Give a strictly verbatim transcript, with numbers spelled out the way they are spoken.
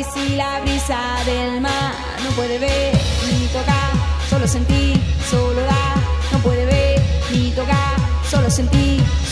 y si la brisa del mar no puede ver ni tocar, solo sentir, solo dar, no puede ver ni tocar, solo sentir.